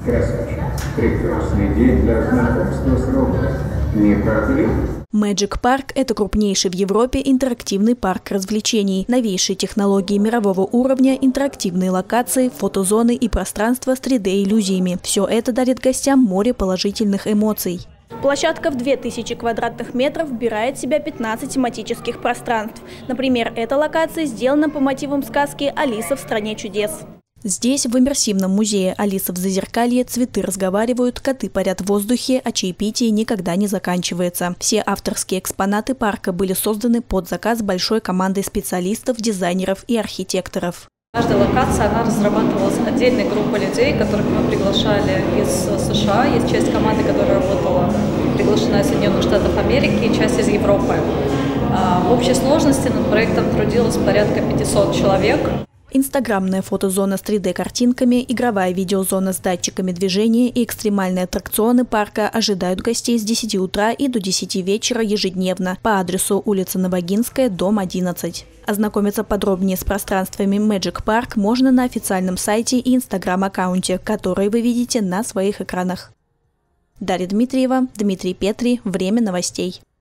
Красавчик. Прекрасный день для знакомства с роботом. Не правда ли? Magic Park – это крупнейший в Европе интерактивный парк развлечений. Новейшие технологии мирового уровня, интерактивные локации, фотозоны и пространства с 3D-иллюзиями. Все это дарит гостям море положительных эмоций. Площадка в 2000 квадратных метров вбирает в себя 15 тематических пространств. Например, эта локация сделана по мотивам сказки «Алиса в стране чудес». Здесь, в иммерсивном музее «Алиса в Зазеркалье», цветы разговаривают, коты парят в воздухе, а чаепитие никогда не заканчивается. Все авторские экспонаты парка были созданы под заказ большой командой специалистов, дизайнеров и архитекторов. Каждая локация, она разрабатывалась отдельной группой людей, которых мы приглашали из США. Есть часть команды, которая работала, приглашена из Соединенных Штатов Америки, и часть из Европы. В общей сложности над проектом трудилось порядка 500 человек. Инстаграмная фотозона с 3D-картинками, игровая видеозона с датчиками движения и экстремальные аттракционы парка ожидают гостей с 10 утра и до 10 вечера ежедневно по адресу улица Новогинская, дом 11. Ознакомиться подробнее с пространствами Magic Park можно на официальном сайте и инстаграм-аккаунте, которые вы видите на своих экранах. Дарья Дмитриева, Дмитрий Петри. Время новостей.